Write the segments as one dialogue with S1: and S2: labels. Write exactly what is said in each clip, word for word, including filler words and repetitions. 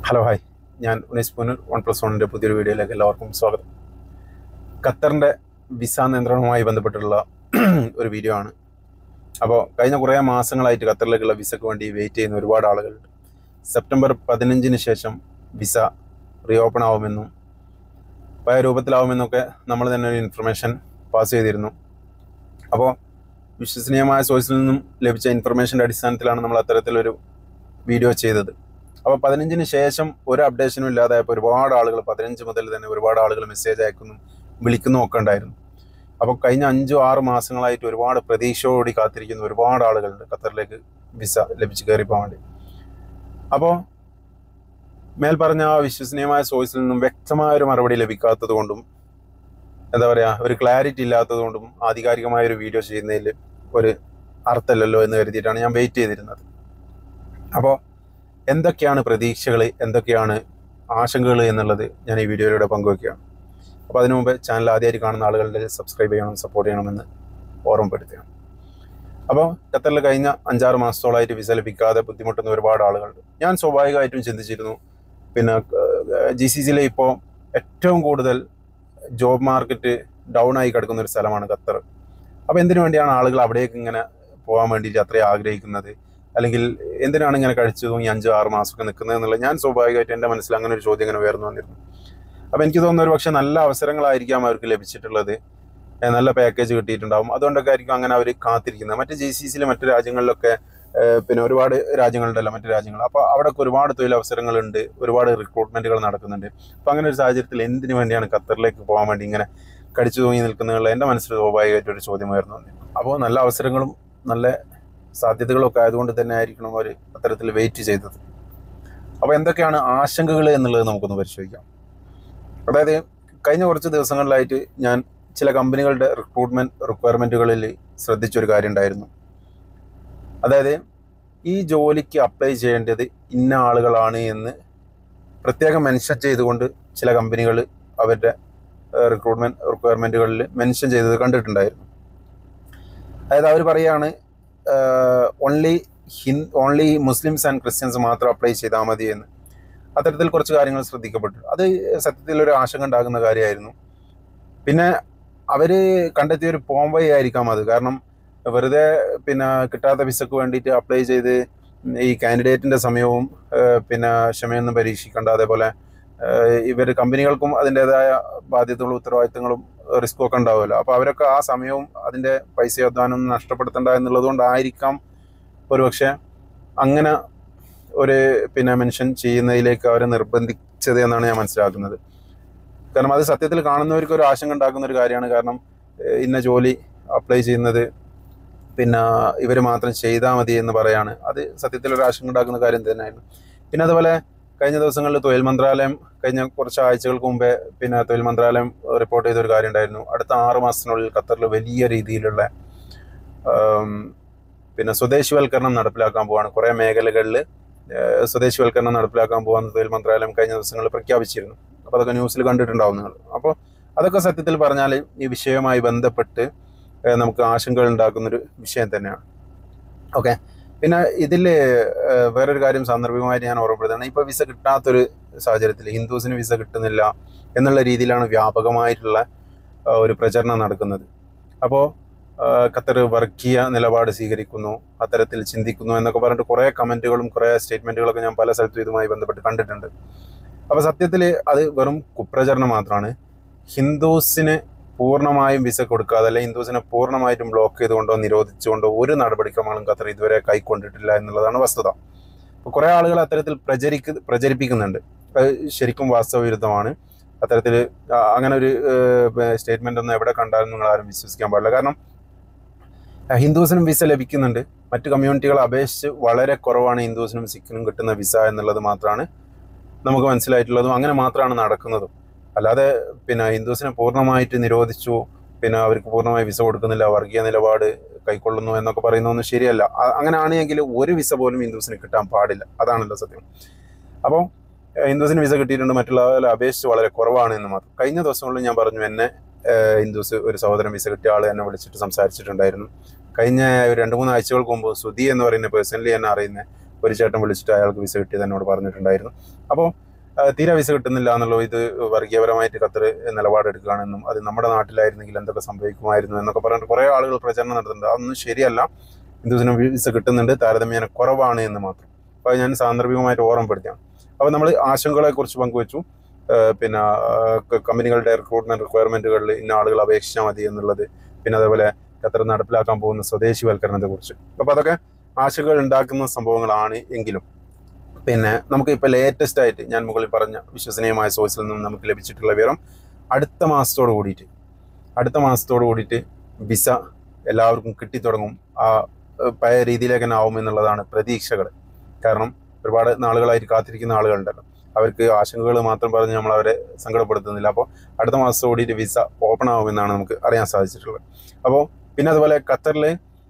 S1: Hello hi, ഞാൻ Unais Poonoor one plus വണ്ണിൻ്റെ പുതിയൊരു വീഡിയോയിലേക്ക് എല്ലാവർക്കും സ്വാഗതം. ഖത്തറിൻ്റെ വിസ നിയന്ത്രണവുമായി ബന്ധപ്പെട്ടുള്ള ഒരു വീഡിയോ ആണ്. അപ്പോൾ കഴിഞ്ഞ കുറേ മാസങ്ങളായിട്ട് ഖത്തറിലേക്കുള്ള വിസയ്ക്ക് വേണ്ടി വെയിറ്റ് ചെയ്യുന്ന ഒരുപാട് ആളുകളുണ്ട്. സെപ്റ്റംബർ പതിനഞ്ചിന് ശേഷം വിസ റീ ഓപ്പൺ ആവുമെന്നും പഴയ രൂപത്തിലാവുമെന്നൊക്കെ നമ്മൾ തന്നെ ഒരു ഇൻഫർമേഷൻ പാസ് ചെയ്തിരുന്നു. അപ്പോൾ വിശ്വസനീയമായ സോഴ്സിൽ നിന്നും ലഭിച്ച ഇൻഫർമേഷൻ്റെ അടിസ്ഥാനത്തിലാണ് നമ്മൾ അത്തരത്തിലൊരു വീഡിയോ ചെയ്തത്. അപ്പോൾ പതിനഞ്ചിന് ശേഷം ഒരു അപ്ഡേഷനും ഇല്ലാതായപ്പോൾ ഒരുപാട് ആളുകൾ പതിനഞ്ച് മുതൽ തന്നെ ഒരുപാട് ആളുകൾ മെസ്സേജ് അയക്കുന്നു, വിളിക്കുന്നു ഒക്കെ ഉണ്ടായിരുന്നു. അപ്പോൾ കഴിഞ്ഞ അഞ്ചോ ആറ് മാസങ്ങളായിട്ട് ഒരുപാട് പ്രതീക്ഷയോടെ കാത്തിരിക്കുന്ന ഒരുപാട് ആളുകളുണ്ട് ഖത്തറിലേക്ക് വിസ ലഭിച്ച് കയറിപ്പോകാൻ വേണ്ടി. അപ്പോൾ മേൽ പറഞ്ഞ ആ വിശ്വസനീയമായ സോഴ്സിൽ നിന്നും വ്യക്തമായ ഒരു മറുപടി ലഭിക്കാത്തത് കൊണ്ടും എന്താ പറയുക ഒരു ക്ലാരിറ്റി ഇല്ലാത്തത് കൊണ്ടും ആധികാരികമായ ഒരു വീഡിയോ ചെയ്യുന്നതിൽ ഒരു അർത്ഥമില്ലല്ലോ എന്ന് കരുതിയിട്ടാണ് ഞാൻ വെയിറ്റ് ചെയ്തിരുന്നത്. അപ്പോൾ എന്തൊക്കെയാണ് പ്രതീക്ഷകൾ, എന്തൊക്കെയാണ് ആശങ്കകൾ എന്നുള്ളത് ഞാൻ ഈ വീഡിയോയിലൂടെ പങ്കുവയ്ക്കുകയാണ്. അപ്പോൾ അതിനു മുമ്പ് ചാനൽ ആദ്യമായിട്ട് കാണുന്ന ആളുകളുടെ സബ്സ്ക്രൈബ് ചെയ്യണം, സപ്പോർട്ട് ചെയ്യണമെന്ന് ഓർമ്മപ്പെടുത്തുകയാണ്. അപ്പോൾ ഖത്തറിൽ കഴിഞ്ഞ അഞ്ചാറ് മാസത്തോളമായിട്ട് വിസ ലഭിക്കാതെ ബുദ്ധിമുട്ടുന്ന ഒരുപാട് ആളുകളുണ്ട്. ഞാൻ സ്വാഭാവികമായിട്ടും ചിന്തിച്ചിരുന്നു, പിന്നെ ജി സി സിയിലെ ഇപ്പോൾ ഏറ്റവും കൂടുതൽ ജോബ് മാർക്കറ്റ് ഡൗൺ ആയി കിടക്കുന്ന ഒരു സ്ഥലമാണ് ഖത്തർ. അപ്പോൾ എന്തിനു വേണ്ടിയാണ് ആളുകൾ അവിടേക്ക് ഇങ്ങനെ പോകാൻ വേണ്ടിയിട്ട് അത്രയും ആഗ്രഹിക്കുന്നത്, അല്ലെങ്കിൽ എന്തിനാണ് ഇങ്ങനെ കഴിച്ചു തൂങ്ങി അഞ്ച് ആറ് മാസമൊക്കെ നിൽക്കുന്നത് എന്നുള്ളത് ഞാൻ സ്വാഭാവികമായിട്ട് എൻ്റെ മനസ്സിൽ അങ്ങനെ ഒരു ചോദ്യം ഇങ്ങനെ ഉയർന്നു വന്നിരുന്നു. അപ്പോൾ എനിക്ക് തോന്നുന്ന ഒരു പക്ഷേ നല്ല അവസരങ്ങളായിരിക്കാം അവർക്ക് ലഭിച്ചിട്ടുള്ളത്, നല്ല പാക്കേജ് കിട്ടിയിട്ടുണ്ടാവും, അതുകൊണ്ടൊക്കെ ആയിരിക്കും അങ്ങനെ അവർ കാത്തിരിക്കുന്നത്. മറ്റ് ജി സി സിയിലെ മറ്റ് രാജ്യങ്ങളിലൊക്കെ പിന്നെ ഒരുപാട് രാജ്യങ്ങളുണ്ടല്ലോ മറ്റ് രാജ്യങ്ങൾ, അപ്പോൾ അവിടെയൊക്കെ ഒരുപാട് തൊഴിലവസരങ്ങളുണ്ട്, ഒരുപാട് റിക്രൂട്ട്മെൻറ്റുകൾ നടക്കുന്നുണ്ട്. അപ്പോൾ അങ്ങനെ ഒരു സാഹചര്യത്തിൽ എന്തിനു വേണ്ടിയാണ് ഖത്തറിലേക്ക് പോകാൻ വേണ്ടി ഇങ്ങനെ കടിച്ചു തൂങ്ങി നിൽക്കുന്നതിനുള്ള എൻ്റെ മനസ്സിൽ സ്വാഭാവികമായിട്ടൊരു ചോദ്യം ഉയർന്നു വന്നിരുന്നു. അപ്പോൾ നല്ല അവസരങ്ങളും നല്ല സാധ്യതകളൊക്കെ ആയതുകൊണ്ട് തന്നെ ആയിരിക്കണം അവർ അത്തരത്തിൽ വെയിറ്റ് ചെയ്തത്. അപ്പോൾ എന്തൊക്കെയാണ് ആശങ്കകൾ എന്നുള്ളത് നമുക്കൊന്ന് പരിശോധിക്കാം. അതായത് കഴിഞ്ഞ കുറച്ച് ദിവസങ്ങളിലായിട്ട് ഞാൻ ചില കമ്പനികളുടെ റിക്രൂട്ട്മെൻറ്റ് റിക്വയർമെൻറ്റുകളിൽ ശ്രദ്ധിച്ചൊരു കാര്യം ഉണ്ടായിരുന്നു. അതായത് ഈ ജോലിക്ക് അപ്ലൈ ചെയ്യേണ്ടത് ഇന്ന ആളുകളാണ് എന്ന് പ്രത്യേകം മെൻഷൻ ചെയ്തുകൊണ്ട് ചില കമ്പനികൾ അവരുടെ റിക്രൂട്ട്മെൻറ്റ് റിക്വയർമെൻറ്റുകളിൽ മെൻഷൻ ചെയ്തത് കണ്ടിട്ടുണ്ടായിരുന്നു. അതായത് അവർ പറയുകയാണ് ഓൺലി ഹിൻ ഓൺലി മുസ്ലിംസ് ആൻഡ് ക്രിസ്ത്യൻസ് മാത്രം അപ്ലൈ ചെയ്താൽ മതി എന്ന്. അത്തരത്തിൽ കുറച്ച് കാര്യങ്ങൾ ശ്രദ്ധിക്കപ്പെട്ടു. അത് സത്യത്തിൽ ഒരു ആശങ്ക ഉണ്ടാകുന്ന കാര്യമായിരുന്നു. പിന്നെ അവർ കണ്ടെത്തിയ ഒരു പോംവൈ ആയിരിക്കാം അത്. കാരണം വെറുതെ പിന്നെ കിട്ടാത്ത വിസക്ക് വേണ്ടിയിട്ട് അപ്ലൈ ചെയ്ത് ഈ കാൻഡിഡേറ്റിൻ്റെ സമയവും പിന്നെ ക്ഷമയൊന്നും പരീക്ഷിക്കേണ്ട, അതേപോലെ ഇവർ കമ്പനികൾക്കും അതിൻ്റേതായ ബാധ്യതകളും ഉത്തരവാദിത്തങ്ങളും റിസ്ക്കും ഒക്കെ ഉണ്ടാവുമല്ലോ. അപ്പോൾ അവരൊക്കെ ആ സമയവും അതിൻ്റെ പൈസ അധ്വാനം നഷ്ടപ്പെടുത്തണ്ട എന്നുള്ളത് കൊണ്ടായിരിക്കാം ഒരുപക്ഷെ അങ്ങനെ ഒരു പിന്നെ മെൻഷൻ ചെയ്യുന്നതിലേക്ക് അവരെ നിർബന്ധിച്ചത് എന്നാണ് ഞാൻ മനസ്സിലാക്കുന്നത്. കാരണം അത് സത്യത്തിൽ കാണുന്നവർക്ക് ഒരു ആശങ്ക ഉണ്ടാക്കുന്ന ഒരു കാര്യമാണ്. കാരണം ഇന്ന ജോലി അപ്ലൈ ചെയ്യുന്നത് പിന്നെ ഇവർ മാത്രം ചെയ്താൽ മതി എന്ന് പറയാണ്. അത് സത്യത്തിൽ ഒരു ആശങ്ക ഉണ്ടാക്കുന്ന കാര്യം തന്നെയായിരുന്നു. പിന്നെ അതുപോലെ കഴിഞ്ഞ ദിവസങ്ങളിൽ തൊഴിൽ മന്ത്രാലയം കഴിഞ്ഞ കുറച്ച് ആഴ്ചകൾക്ക് മുമ്പേ പിന്നെ തൊഴിൽ മന്ത്രാലയം റിപ്പോർട്ട് ചെയ്തൊരു കാര്യം ഉണ്ടായിരുന്നു. അടുത്ത ആറ് മാസത്തിനുള്ളിൽ ഖത്തറിൽ വലിയ രീതിയിലുള്ള പിന്നെ സ്വദേശിവൽക്കരണം നടപ്പിലാക്കാൻ പോവാണ്. കുറേ മേഖലകളിൽ സ്വദേശിവൽക്കരണം നടപ്പിലാക്കാൻ പോകാമെന്ന് തൊഴിൽ മന്ത്രാലയം കഴിഞ്ഞ ദിവസങ്ങളിൽ പ്രഖ്യാപിച്ചിരുന്നു. അപ്പോൾ അതൊക്കെ ന്യൂസിൽ കണ്ടിട്ടുണ്ടാവും നിങ്ങൾ. അപ്പോൾ അതൊക്കെ സത്യത്തിൽ പറഞ്ഞാൽ ഈ വിഷയവുമായി ബന്ധപ്പെട്ട് നമുക്ക് ആശങ്കകൾ ഉണ്ടാക്കുന്നൊരു വിഷയം തന്നെയാണ്. ഓക്കെ, പിന്നെ ഇതിൽ വേറൊരു കാര്യം സാന്ദർഭികമായിട്ട് ഞാൻ ഓർമ്മപ്പെടുത്തുകയാണ്. ഇപ്പോൾ വിസ കിട്ടാത്തൊരു സാഹചര്യത്തിൽ ഹിന്ദുസിന് വിസ കിട്ടുന്നില്ല എന്നുള്ള രീതിയിലാണ് വ്യാപകമായിട്ടുള്ള ഒരു പ്രചരണം നടക്കുന്നത്. അപ്പോൾ ഖത്തർ വർഗീയ നിലപാട് സ്വീകരിക്കുന്നു, അത്തരത്തിൽ ചിന്തിക്കുന്നു എന്നൊക്കെ പറഞ്ഞിട്ട് കുറേ കമൻറ്റുകളും കുറേ സ്റ്റേറ്റ്മെൻറ്റുകളൊക്കെ ഞാൻ പല സ്ഥലത്തും ഇതുമായി ബന്ധപ്പെട്ട് കണ്ടിട്ടുണ്ട്. അപ്പോൾ സത്യത്തിൽ അത് വെറും കുപ്രചരണം മാത്രമാണ്. ഹിന്ദുസിന് പൂർണ്ണമായും വിസ കൊടുക്കാതെ അല്ലെങ്കിൽ ഹിന്ദുസിനെ പൂർണ്ണമായിട്ടും ബ്ലോക്ക് ചെയ്തുകൊണ്ടോ നിരോധിച്ചുകൊണ്ടോ ഒരു നടപടിക്രമങ്ങളും ഖത്തർ ഇതുവരെ കൈക്കൊണ്ടിട്ടില്ല എന്നുള്ളതാണ് വസ്തുത. അപ്പോൾ കുറേ ആളുകൾ അത്തരത്തിൽ പ്രചരിക്ക് പ്രചരിപ്പിക്കുന്നുണ്ട്. അത് ശരിക്കും വാസ്തവവിരുദ്ധമാണ്. അത്തരത്തിൽ അങ്ങനെ ഒരു സ്റ്റേറ്റ്മെൻ്റ് ഒന്നും എവിടെ കണ്ടാലും നിങ്ങൾ ആരും വിശ്വസിക്കാൻ പാടില്ല. കാരണം ഹിന്ദുസിനും വിസ ലഭിക്കുന്നുണ്ട്, മറ്റ് കമ്മ്യൂണിറ്റികളെ അപേക്ഷിച്ച് വളരെ കുറവാണ് ഹിന്ദുസിനും സിഖിനും കിട്ടുന്ന വിസ എന്നുള്ളത് മാത്രമാണ് നമുക്ക് മനസ്സിലായിട്ടുള്ളതും അങ്ങനെ മാത്രമാണ് നടക്കുന്നതും. അല്ലാതെ പിന്നെ ഹിന്ദുസിനെ പൂർണ്ണമായിട്ട് നിരോധിച്ചു, പിന്നെ അവർക്ക് പൂർണ്ണമായി വിസ കൊടുക്കുന്നില്ല, വർഗീയ നിലപാട് കൈക്കൊള്ളുന്നു എന്നൊക്കെ പറയുന്നതൊന്നും ശരിയല്ല. അങ്ങനെ ആണെങ്കിൽ ഒരു വിസ പോലും ഹിന്ദുസിന് കിട്ടാൻ പാടില്ല, അതാണല്ലോ സത്യം. അപ്പോൾ ഹിന്ദുസിന് വിസ കിട്ടിയിട്ടുണ്ട്, മറ്റുള്ളവരെ അപേക്ഷിച്ച് വളരെ കുറവാണ് എന്ന് മാത്രം. കഴിഞ്ഞ ദിവസങ്ങളിൽ ഞാൻ പറഞ്ഞു, എന്നെ ഹിന്ദുസ് ഒരു സഹോദരൻ വിസ കിട്ടിയ ആൾ എന്നെ വിളിച്ചിട്ട് സംസാരിച്ചിട്ടുണ്ടായിരുന്നു. കഴിഞ്ഞ ഒരു രണ്ട് മൂന്ന് ആഴ്ചകൾക്ക് മുമ്പ് സുധി എന്ന് പറയുന്ന പേഴ്സണലി എന്നെ അറിയുന്ന ഒരു ചേട്ടൻ വിളിച്ചിട്ട് അയാൾക്ക് വിസ കിട്ടിയത് എന്നോട് പറഞ്ഞിട്ടുണ്ടായിരുന്നു. അപ്പോൾ തീരെ വിസ കിട്ടുന്നില്ല എന്നുള്ളൂ, ഇത് വർഗീയപരമായിട്ട് ഖത്തർ നിലപാടെടുക്കുകയാണെന്നും അത് നമ്മുടെ നാട്ടിലായിരുന്നെങ്കിൽ എന്തൊക്കെ സംഭവിക്കുമായിരുന്നു എന്നൊക്കെ പറഞ്ഞിട്ട് കുറേ ആളുകൾ പ്രചരണം നടത്തുന്നുണ്ട്. അതൊന്നും ശരിയല്ല. ഹിന്ദുസിന് വിസ കിട്ടുന്നുണ്ട്, താരതമ്യേന കുറവാണ് എന്ന് മാത്രം. അപ്പോൾ അത് ഞാൻ സാന്ദർഭികമായിട്ട് ഓർമ്മപ്പെടുത്തിയാണ്. അപ്പോൾ നമ്മൾ ആശങ്കകളെക്കുറിച്ച് പങ്കുവച്ചു. പിന്നെ കമ്പനികളുടെ റിക്രൂട്ട്മെന്റ് റിക്വയർമെന്റുകളിൽ ഇന്ന ആളുകൾ അപേക്ഷിച്ചാൽ മതി എന്നുള്ളത്, പിന്നെ അതേപോലെ ഖത്തർ നടപ്പിലാക്കാൻ പോകുന്ന സ്വദേശിവൽക്കരണത്തെക്കുറിച്ച്. അപ്പോൾ അതൊക്കെ ആശങ്കകൾ ഉണ്ടാക്കുന്ന സംഭവങ്ങളാണ്. എങ്കിലും പിന്നെ നമുക്ക് ഇപ്പോൾ ലേറ്റസ്റ്റ് ആയിട്ട് ഞാൻ മുകളിൽ പറഞ്ഞ വിശ്വസനീയമായ സോഴ്സിൽ നിന്നും നമുക്ക് ലഭിച്ചിട്ടുള്ള വിവരം, അടുത്ത മാസത്തോട് കൂടിയിട്ട് അടുത്ത മാസത്തോട് കൂടിയിട്ട് വിസ എല്ലാവർക്കും കിട്ടിത്തുടങ്ങും. ആ പഴയ രീതിയിലേക്ക് തന്നെ ആവും എന്നുള്ളതാണ് പ്രതീക്ഷകൾ. കാരണം ഒരുപാട് നാളുകളായിട്ട് കാത്തിരിക്കുന്ന ആളുകളുണ്ടല്ലോ, അവർക്ക് ആശങ്കകൾ മാത്രം പറഞ്ഞ് നമ്മൾ അവരെ സങ്കടപ്പെടുത്തുന്നില്ല. അപ്പോൾ അടുത്ത മാസത്തോട് കൂടിയിട്ട് വിസ ഓപ്പൺ ആവുമെന്നാണ് നമുക്ക് അറിയാൻ സാധിച്ചിട്ടുള്ളത്. അപ്പോൾ പിന്നെ അതുപോലെ ഖത്തറിൽ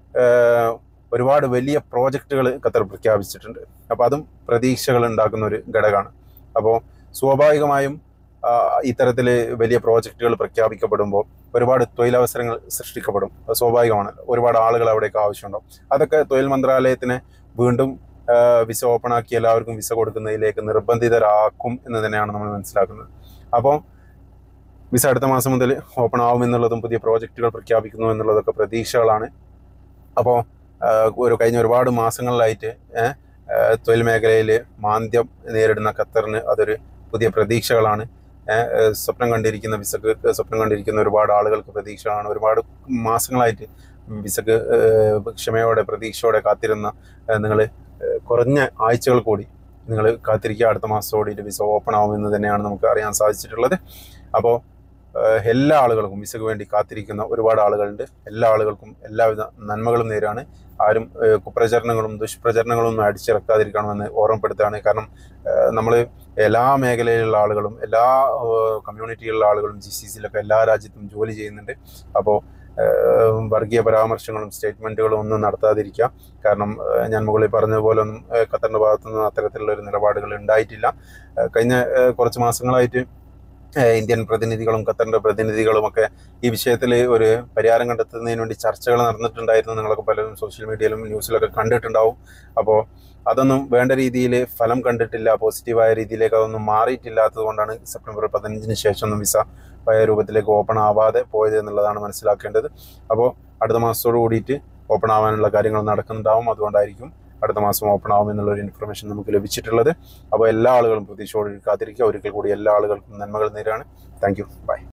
S1: ഒരുപാട് വലിയ പ്രോജക്റ്റുകൾ ഖത്തർ പ്രഖ്യാപിച്ചിട്ടുണ്ട്. അപ്പോൾ അതും പ്രതീക്ഷകൾ ഉണ്ടാക്കുന്ന ഒരു ഘടകമാണ്. അപ്പോൾ സ്വാഭാവികമായും ഇത്തരത്തിൽ വലിയ പ്രോജക്റ്റുകൾ പ്രഖ്യാപിക്കപ്പെടുമ്പോൾ ഒരുപാട് തൊഴിലവസരങ്ങൾ സൃഷ്ടിക്കപ്പെടും. അത് സ്വാഭാവികമാണ്. ഒരുപാട് ആളുകൾ അവിടേക്ക് ആവശ്യമുണ്ടാവും. അതൊക്കെ തൊഴിൽ മന്ത്രാലയത്തിനെ വീണ്ടും വിസ ഓപ്പൺ ആക്കി എല്ലാവർക്കും വിസ കൊടുക്കുന്നതിലേക്ക് നിർബന്ധിതരാക്കും എന്ന് തന്നെയാണ് നമ്മൾ മനസ്സിലാക്കുന്നത്. അപ്പോൾ വിസ അടുത്ത മാസം മുതൽ ഓപ്പൺ ആവുമെന്നുള്ളതും പുതിയ പ്രോജക്റ്റുകൾ പ്രഖ്യാപിക്കുന്നു എന്നുള്ളതൊക്കെ പ്രതീക്ഷകളാണ്. അപ്പോൾ ഒരു കഴിഞ്ഞ ഒരുപാട് മാസങ്ങളിലായിട്ട് തൊഴിൽ മേഖലയിൽ മാന്ദ്യം നേരിടുന്ന ഖത്തറിന് അതൊരു പുതിയ പ്രതീക്ഷകളാണ്. സ്വപ്നം കണ്ടിരിക്കുന്ന വിസക്ക് സ്വപ്നം കണ്ടിരിക്കുന്ന ഒരുപാട് ആളുകൾക്ക് പ്രതീക്ഷകളാണ്. ഒരുപാട് മാസങ്ങളായിട്ട് വിസക്ക് ക്ഷമയോടെ പ്രതീക്ഷയോടെ കാത്തിരുന്ന നിങ്ങൾ കുറഞ്ഞ ആഴ്ചകൾ കൂടി നിങ്ങൾ കാത്തിരിക്കുക. അടുത്ത മാസത്തോടെ വിസ ഓപ്പൺ ആവുമെന്ന് തന്നെയാണ് നമുക്ക് അറിയാൻ സാധിച്ചിട്ടുള്ളത്. അപ്പോൾ എല്ലാ ആളുകൾക്കും വിസയ്ക്ക് വേണ്ടി കാത്തിരിക്കുന്ന ഒരുപാട് ആളുകളുണ്ട്. എല്ലാ ആളുകൾക്കും എല്ലാവിധ നന്മകളും നേരാണ്. ആരും കുപ്രചരണങ്ങളും ദുഷ്പ്രചരണങ്ങളും ഒന്നും അടിച്ചിറക്കാതിരിക്കണമെന്ന് ഓർമ്മപ്പെടുത്തുകയാണ്. കാരണം നമ്മൾ എല്ലാ മേഖലയിലുള്ള ആളുകളും എല്ലാ കമ്മ്യൂണിറ്റിയിലുള്ള ആളുകളും ജി സി സിയിലൊക്കെ എല്ലാ രാജ്യത്തും ജോലി ചെയ്യുന്നുണ്ട്. അപ്പോൾ വർഗീയ പരാമർശങ്ങളും സ്റ്റേറ്റ്മെൻറ്റുകളും ഒന്നും നടത്താതിരിക്കുക. കാരണം ഞാൻ മുകളിൽ പറഞ്ഞതുപോലെ ഒന്നും ഖത്തറിൻ്റെ ഭാഗത്തുനിന്ന് അത്തരത്തിലുള്ള ഒരു നിലപാടുകൾ ഉണ്ടായിട്ടില്ല. കഴിഞ്ഞ കുറച്ച് മാസങ്ങളായിട്ട് ഇന്ത്യൻ പ്രതിനിധികളും ഖത്തറിൻ്റെ പ്രതിനിധികളുമൊക്കെ ഈ വിഷയത്തിൽ ഒരു പരിഹാരം കണ്ടെത്തുന്നതിന് വേണ്ടി ചർച്ചകൾ നടന്നിട്ടുണ്ടായിരുന്നു. നിങ്ങളൊക്കെ പലരും സോഷ്യൽ മീഡിയയിലും ന്യൂസിലൊക്കെ കണ്ടിട്ടുണ്ടാവും. അപ്പോൾ അതൊന്നും വേണ്ട രീതിയിൽ ഫലം കണ്ടിട്ടില്ല. പോസിറ്റീവായ രീതിയിലേക്ക് അതൊന്നും മാറിയിട്ടില്ലാത്തത് കൊണ്ടാണ് സെപ്റ്റംബർ പതിനഞ്ചിന് ശേഷം ഒന്നും വിസ പഴയ രൂപത്തിലേക്ക് ഓപ്പൺ ആവാതെ പോയത് എന്നുള്ളതാണ് മനസ്സിലാക്കേണ്ടത്. അപ്പോൾ അടുത്ത മാസത്തോട് കൂടിയിട്ട് ഓപ്പൺ ആവാനുള്ള കാര്യങ്ങൾ നടക്കുന്നുണ്ടാവും. അതുകൊണ്ടായിരിക്കും അടുത്ത മാസം ഓപ്പൺ ആവും എന്നുള്ളൊരു ഇൻഫർമേഷൻ നമുക്ക് ലഭിച്ചിട്ടുള്ളത്. അപ്പോൾ എല്ലാ ആളുകളും പ്രതീക്ഷയോടെ കാത്തിരിക്കുക. ഒരിക്കൽ കൂടി എല്ലാ ആളുകൾക്കും നന്മകൾ നേരാണ്. Thank you. ബൈ.